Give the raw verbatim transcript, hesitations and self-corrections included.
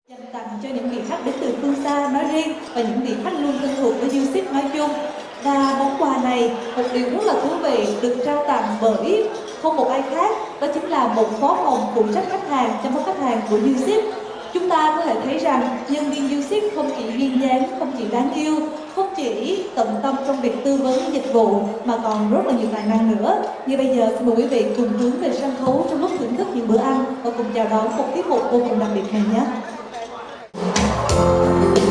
Dành tặng cho những vị khách đến từ phương xa nói riêng và những vị khách luôn thân thuộc với YouShip nói chung. Và món quà này, một điều rất là thú vị, được trao tặng bởi không một ai khác, đó chính là một phó phòng phụ trách khách hàng, chăm sóc khách hàng của YouShip. Chúng ta có thể thấy rằng nhân viên YouShip không chỉ duyên dáng, không chỉ đáng yêu, không chỉ tận tâm trong việc tư vấn dịch vụ mà còn rất là nhiều tài năng nữa. Như bây giờ xin mời quý vị cùng hướng về sân khấu trong lúc thưởng thức những bữa ăn và cùng chào đón một tiết mục vô cùng đặc biệt này nhé.